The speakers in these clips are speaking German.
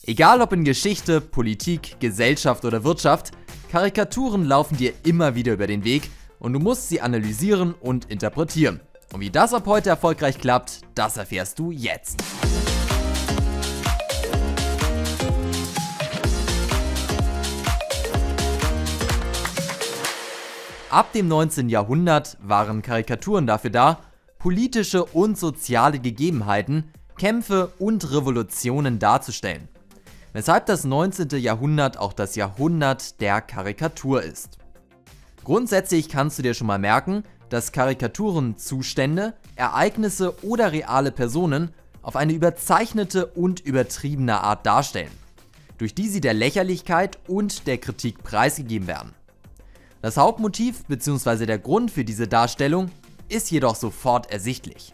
Egal ob in Geschichte, Politik, Gesellschaft oder Wirtschaft, Karikaturen laufen dir immer wieder über den Weg und du musst sie analysieren und interpretieren. Und wie das ab heute erfolgreich klappt, das erfährst du jetzt. Ab dem 19. Jahrhundert waren Karikaturen dafür da, politische und soziale Gegebenheiten, Kämpfe und Revolutionen darzustellen. Weshalb das 19. Jahrhundert auch das Jahrhundert der Karikatur ist. Grundsätzlich kannst du dir schon mal merken, dass Karikaturen Zustände, Ereignisse oder reale Personen auf eine überzeichnete und übertriebene Art darstellen, durch die sie der Lächerlichkeit und der Kritik preisgegeben werden. Das Hauptmotiv bzw. der Grund für diese Darstellung ist jedoch sofort ersichtlich.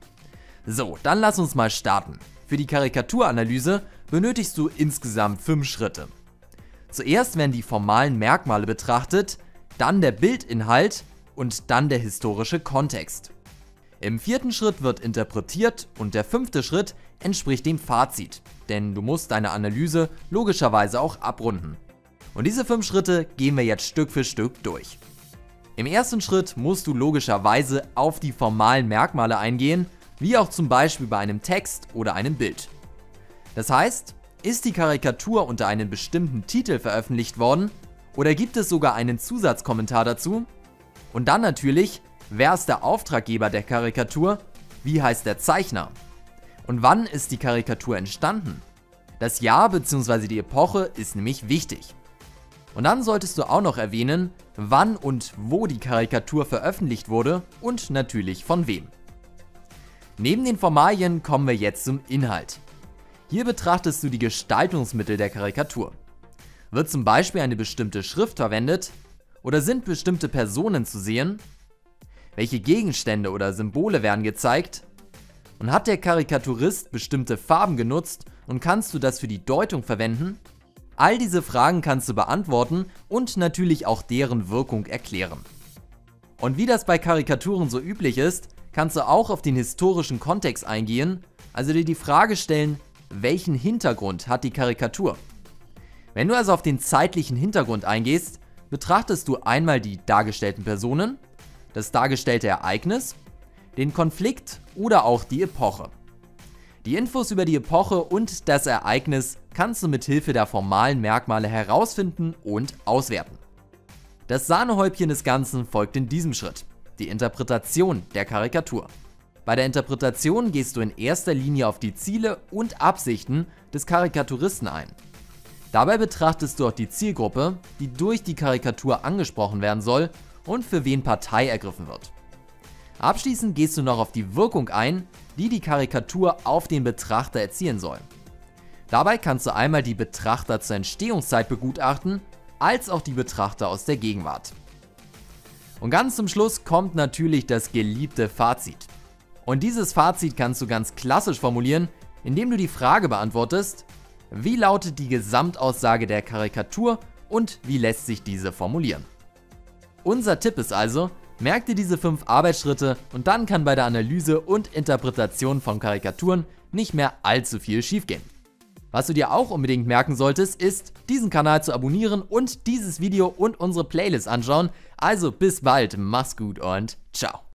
So, dann lass uns mal starten. Für die Karikaturanalyse benötigst du insgesamt 5 Schritte. Zuerst werden die formalen Merkmale betrachtet, dann der Bildinhalt und dann der historische Kontext. Im 4. Schritt wird interpretiert und der 5. Schritt entspricht dem Fazit, denn du musst deine Analyse logischerweise auch abrunden. Und diese 5 Schritte gehen wir jetzt Stück für Stück durch. Im ersten Schritt musst du logischerweise auf die formalen Merkmale eingehen, wie auch zum Beispiel bei einem Text oder einem Bild. Das heißt, ist die Karikatur unter einem bestimmten Titel veröffentlicht worden oder gibt es sogar einen Zusatzkommentar dazu? Und dann natürlich, wer ist der Auftraggeber der Karikatur, wie heißt der Zeichner? Und wann ist die Karikatur entstanden? Das Jahr bzw. die Epoche ist nämlich wichtig. Und dann solltest du auch noch erwähnen, wann und wo die Karikatur veröffentlicht wurde und natürlich von wem. Neben den Formalien kommen wir jetzt zum Inhalt. Hier betrachtest du die Gestaltungsmittel der Karikatur. Wird zum Beispiel eine bestimmte Schrift verwendet oder sind bestimmte Personen zu sehen? Welche Gegenstände oder Symbole werden gezeigt? Und hat der Karikaturist bestimmte Farben genutzt und kannst du das für die Deutung verwenden? All diese Fragen kannst du beantworten und natürlich auch deren Wirkung erklären. Und wie das bei Karikaturen so üblich ist, kannst du auch auf den historischen Kontext eingehen, also dir die Frage stellen, welchen Hintergrund hat die Karikatur? Wenn du also auf den zeitlichen Hintergrund eingehst, betrachtest du einmal die dargestellten Personen, das dargestellte Ereignis, den Konflikt oder auch die Epoche. Die Infos über die Epoche und das Ereignis kannst du mit Hilfe der formalen Merkmale herausfinden und auswerten. Das Sahnehäubchen des Ganzen folgt in diesem Schritt, die Interpretation der Karikatur. Bei der Interpretation gehst du in erster Linie auf die Ziele und Absichten des Karikaturisten ein. Dabei betrachtest du auch die Zielgruppe, die durch die Karikatur angesprochen werden soll und für wen Partei ergriffen wird. Abschließend gehst du noch auf die Wirkung ein, die die Karikatur auf den Betrachter erzielen soll. Dabei kannst du einmal die Betrachter zur Entstehungszeit begutachten, als auch die Betrachter aus der Gegenwart. Und ganz zum Schluss kommt natürlich das geliebte Fazit. Und dieses Fazit kannst du ganz klassisch formulieren, indem du die Frage beantwortest, wie lautet die Gesamtaussage der Karikatur und wie lässt sich diese formulieren? Unser Tipp ist also, merk dir diese 5 Arbeitsschritte und dann kann bei der Analyse und Interpretation von Karikaturen nicht mehr allzu viel schiefgehen. Was du dir auch unbedingt merken solltest, ist, diesen Kanal zu abonnieren und dieses Video und unsere Playlist anschauen. Also bis bald, mach's gut und ciao.